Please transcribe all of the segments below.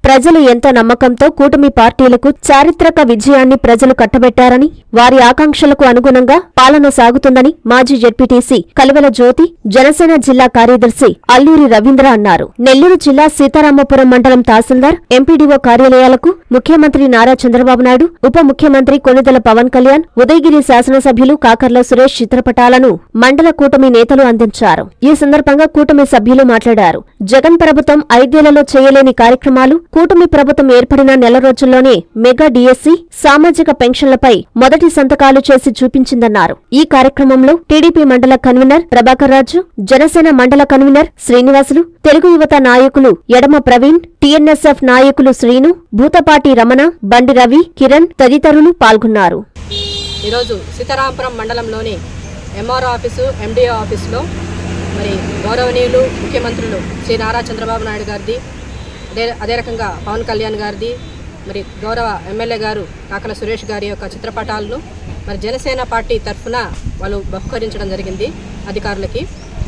ప్రజలు ఎంతో నమ్మకంతో కూటమి పార్టీలకు చారిత్రక విజయాన్ని ప్రజలు కట్టబెట్టారని, వారి ఆకాంక్షలకు అనుగుణంగా పాలన సాగుతుందని మాజీ జెడ్పీటీసీ కలివెల జ్యోతి, జనసేన జిల్లా కార్యదర్శి అల్లూరి రవీంద్ర అన్నారు. నెల్లూరు జిల్లా సీతారామపురం మండలం తహసీల్దార్, ఎంపీడీఓ కార్యాలయాలకు ముఖ్యమంత్రి నారా చంద్రబాబు నాయుడు, ఉప ముఖ్యమంత్రి కొణిదెల పవన్ కళ్యాణ్, ఉదయగిరి శాసనసభ్యులు కాకర్ల సురేష్ చిత్రపటాలను మండల కూటమి నేతలు అందించారు. ఈ సందర్భంగా కూటమి సభ్యులు మాట్లాడారు. జగన్ ప్రభుత్వం 5 ఏళ్లలో చేయలేని కార్యక్రమాలు, కూటమి ప్రభుత్వం ఏర్పడిన నెల రోజుల్లోనే మెగా డిఎస్సి, సామాజిక పెన్షన్లపై మొదటి సంతకాలు చేసి చూపించిందన్నారు. ఈ కార్యక్రమంలో టీడీపీ మండల కన్వీనర్ ప్రభాకర్ రాజు, జనసేన మండల కన్వీనర్ శ్రీనివాసులు, తెలుగు యువత నాయకులు ఎడమ ప్రవీణ్, టీఎన్ఎస్ఎఫ్ నాయకులు శ్రీను, భూతపాటి రమణ, బండి రవి, కిరణ్ తదితరులు పాల్గొన్నారు. ఈరోజు సీతారామపురం మండలంలోని ఎంఆర్ఓ ఆఫీసు, ఎండిఓ ఆఫీసులో మరి గౌరవనీయులు ముఖ్యమంత్రులు శ్రీ నారా చంద్రబాబు నాయుడు గారిది, అదే రకంగా పవన్ కళ్యాణ్ గారిది, మరి గౌరవ ఎమ్మెల్యే గారు కాకల సురేష్ గారి యొక్క చిత్రపటాలను మరి జనసేన పార్టీ తరఫున వాళ్ళు బహుకరించడం జరిగింది అధికారులకి.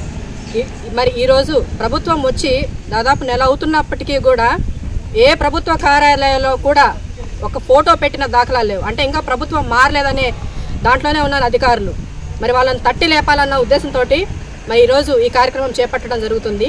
మరి ఈరోజు ప్రభుత్వం వచ్చి దాదాపు నెల అవుతున్నప్పటికీ కూడా ఏ ప్రభుత్వ కార్యాలయంలో కూడా ఒక ఫోటో పెట్టిన దాఖలాలు లేవు. అంటే ఇంకా ప్రభుత్వం మారలేదనే దాంట్లోనే ఉన్నారు అధికారులు. మరి వాళ్ళని తట్టి లేపాలన్న ఉద్దేశంతో మరి ఈరోజు ఈ కార్యక్రమం చేపట్టడం జరుగుతుంది.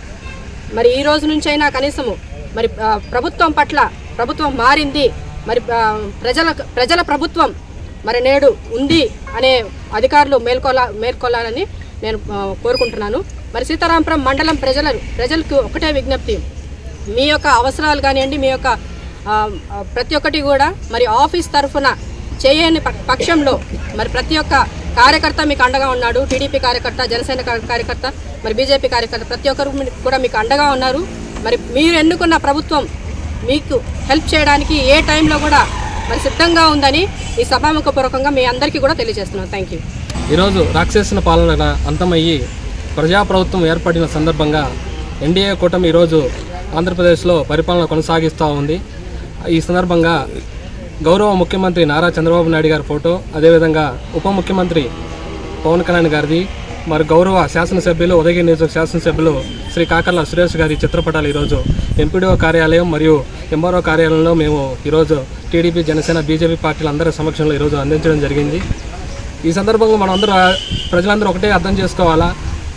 మరి ఈ రోజు నుంచైనా కనీసము మరి ప్రభుత్వం పట్ల, ప్రభుత్వం మారింది, మరి ప్రజల ప్రభుత్వం మరి నేడు ఉంది అనే అధికారులు మేల్కొల్లాలని నేను కోరుకుంటున్నాను. మరి సీతారామపురం మండలం ప్రజలకు ఒకటే విజ్ఞప్తి, మీ యొక్క అవసరాలు కానివ్వండి, మీ యొక్క ప్రతి ఒక్కటి కూడా మరి ఆఫీస్ తరఫున చేయని పక్షంలో మరి ప్రతి ఒక్క కార్యకర్త మీకు అండగా ఉన్నాడు. టీడీపీ కార్యకర్త, జనసేన కార్యకర్త, మరి బీజేపీ కార్యకర్త ప్రతి ఒక్కరు కూడా మీకు అండగా ఉన్నారు. మరి మీరు ఎన్నుకున్న ప్రభుత్వం మీకు హెల్ప్ చేయడానికి ఏ టైంలో కూడా మరి సిద్ధంగా ఉందని ఈ సభాముఖపూర్వకంగా మీ అందరికీ కూడా తెలియజేస్తున్నాను. Thank you. ఈరోజు రాక్షసన పాలన అంతమయ్యి ప్రజాప్రభుత్వం ఏర్పడిన సందర్భంగా ఎన్డీఏ కూటమి ఈరోజు ఆంధ్రప్రదేశ్లో పరిపాలన కొనసాగిస్తూ ఉంది. ఈ సందర్భంగా గౌరవ ముఖ్యమంత్రి నారా చంద్రబాబు నాయుడు గారి ఫోటో, అదేవిధంగా ఉప ముఖ్యమంత్రి పవన్ కళ్యాణ్ గారిది, మరి గౌరవ శాసనసభ్యులు, ఉదయగిరి నియోజక శాసనసభ్యులు శ్రీ కాకర్ల సురేష్ గారి చిత్రపటాలు ఈరోజు ఎంపీడీఓ కార్యాలయం మరియు ఎంఆర్ఓ కార్యాలయంలో మేము ఈరోజు టీడీపీ, జనసేన, బీజేపీ పార్టీల అందరి సమక్షంలో ఈరోజు అందించడం జరిగింది. ఈ సందర్భంగా ప్రజలందరూ ఒకటే అర్థం చేసుకోవాలా,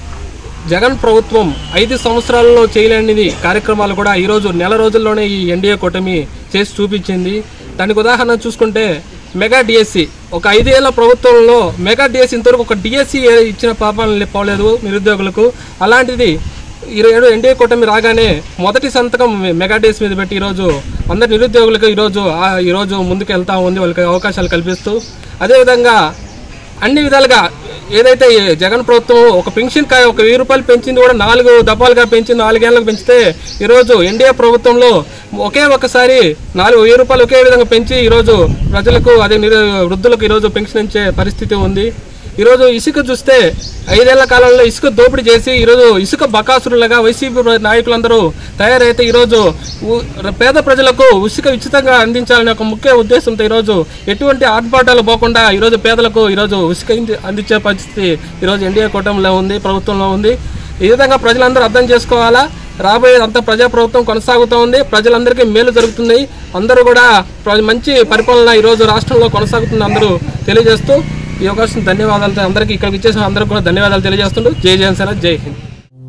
జగన్ ప్రభుత్వం 5 సంవత్సరాలలో చేయలేనిది కార్యక్రమాలు కూడా ఈరోజు నెల రోజుల్లోనే ఈ ఎన్డీఏ కూటమి చేసి చూపించింది. దానికి ఉదాహరణ చూసుకుంటే మెగా డిఎస్సి, ఒక 5 ఏళ్ల ప్రభుత్వంలో మెగా డిఎస్సి ఇంతవరకు ఒక డిఎస్సి ఇచ్చిన పాపాలను పోలేదు నిరుద్యోగులకు. అలాంటిది ఈరోజు ఎన్డీఏ కూటమి రాగానే మొదటి సంతకం మెగా డిఎస్సి మీద పెట్టి ఈరోజు అందరి నిరుద్యోగులకు ఈరోజు ముందుకు వెళ్తూ ఉంది, వాళ్ళకి అవకాశాలు కల్పిస్తూ. అదేవిధంగా అన్ని విధాలుగా ఏదైతే జగన్ ప్రభుత్వం ఒక పెన్షన్ 1000 రూపాయలు పెంచింది కూడా 4 దఫాలుగా పెంచి 4 ఏళ్ళకు పెంచితే ఈరోజు ఎన్డీఏ ప్రభుత్వంలో ఒకసారి 4000 రూపాయలు ఒకే విధంగా పెంచి ఈరోజు ప్రజలకు, అదే వృద్ధులకు ఈరోజు పెన్షన్ ఇచ్చే పరిస్థితి ఉంది. ఈరోజు ఇసుక చూస్తే 5 ఏళ్ల కాలంలో ఇసుక దోపిడీ చేసి ఈరోజు ఇసుక బకాసురులుగా వైసీపీ నాయకులందరూ తయారైతే ఈరోజు పేద ప్రజలకు ఇసుక ఉచితంగా అందించాలనే ఒక ముఖ్య ఉద్దేశంతో ఈరోజు ఎటువంటి ఆర్భాటాలు పోకుండా ఈరోజు పేదలకు ఈరోజు ఇసుక అందించే పరిస్థితి ఈరోజు ఎన్డీఏ కూటమిలో ఉంది, ప్రభుత్వంలో ఉంది. ఈ విధంగా ప్రజలందరూ అర్థం చేసుకోవాలా. రాబోయే అంత ప్రజాప్రభుత్వం కొనసాగుతూ ఉంది, ప్రజలందరికీ మేలు జరుగుతుంది. అందరూ కూడా మంచి పరిపాలన ఈరోజు రాష్ట్రంలో కొనసాగుతుంది అందరూ తెలియజేస్తూ ఈ అవకాశం ధన్యవాదాలు అందరికీ, ఇక్కడికి ఇచ్చేసిన అందరికీ కూడా ధన్యవాదాలు తెలియజేస్తుంటూ జై జనసేన, జై హింద్.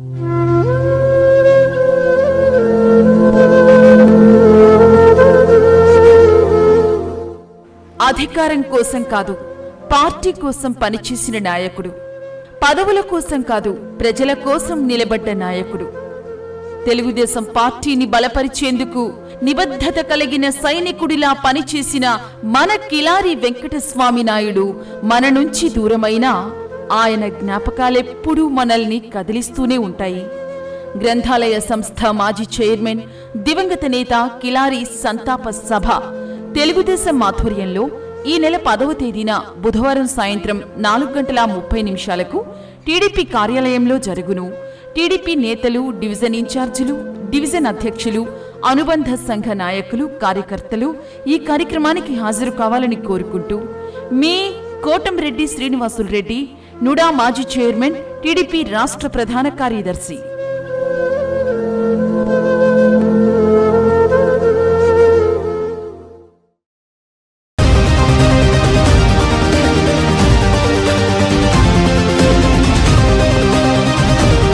అధికారం కోసం కాదు, పార్టీ కోసం పనిచేసిన నాయకుడు. పదవుల కోసం కాదు, ప్రజల కోసం నిలబడ్డ నాయకుడు. తెలుగుదేశం పార్టీని బలపరిచేందుకు నిబద్ధత కలిగిన సైనికుడిలా పనిచేసిన మన కిలారి వెంకటస్వామి నాయుడు మన నుంచి దూరమైనా ఆయన జ్ఞాపకాలెప్పుడూ మనల్ని కదిలిస్తూనే ఉంటాయి. గ్రంథాలయ సంస్థ మాజీ చైర్మన్, దివంగత నేత కిలారి సంతాప సభ తెలుగుదేశం ఆధ్వర్యంలో ఈ నెల 10వ తేదీన బుధవారం సాయంత్రం 4:30 టీడీపీ కార్యాలయంలో జరుగును. టీడీపీ నేతలు, డివిజన్ ఇన్ఛార్జీలు, డివిజన్ అధ్యక్షులు, అనుబంధ సంఘ నాయకులు, కార్యకర్తలు ఈ కార్యక్రమానికి హాజరు కావాలని కోరుకుంటూ మీ కోటంరెడ్డి శ్రీనివాసులు రెడ్డి, నుడా మాజీ చైర్మన్, టీడీపీ రాష్ట్ర ప్రధాన కార్యదర్శి.